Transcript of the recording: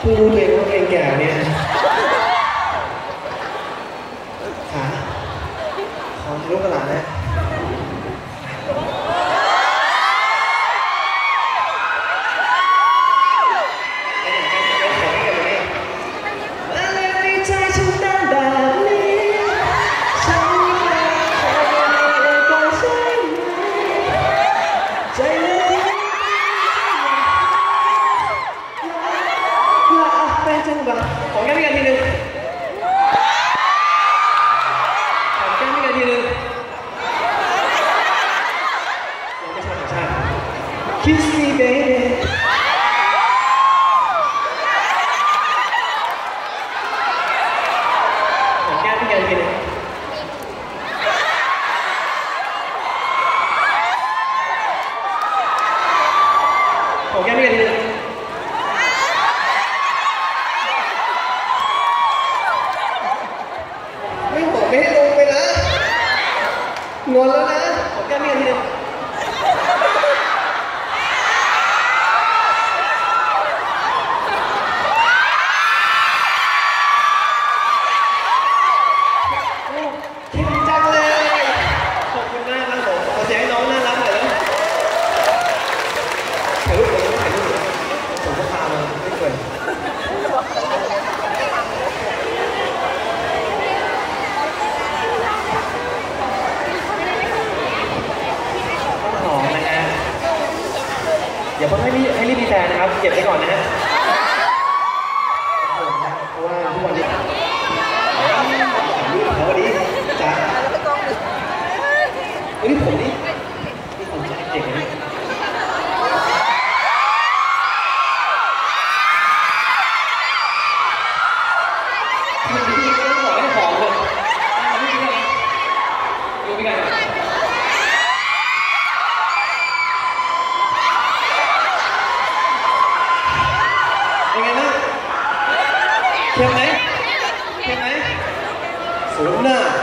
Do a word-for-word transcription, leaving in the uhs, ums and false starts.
พิ่งรู้เลยว่าเพลงแก่เนี่ยขาขอลูกกระหลานนะขอแก้มกันทีนึงขอแก้มกันทีนึงยังไม่ใช่ไม่ใช่ Kiss me baby ขอแก้มกันทีนึงขอแก้มกันทีนึงไม่ให้ลงไปนะงอนแล้วนะขอแก้มทีนึงเข้มจังเลยขอบคุณมากครับผมขอเสียงให้น้องน่ารักหน่อยแล้วถ่ายรูปผมถ่ายรูปผมก็พามาไม่เคยอย่าเพิ่งให้รีบให้รีบมีแฟนนะครับเก็บไว้ก่อนนะฮะเพราะว่าทุกวันนี้รูปเขาวันนี้จ้าวันนี้ผมนี่นี่ผมจะเด็กเลยคุณพี่ก็บอกให้หอมเลยไม่กินอะไรดูไม่กันเป็นไงบ้างเข้มไหมเข้มไหมสูงหน้า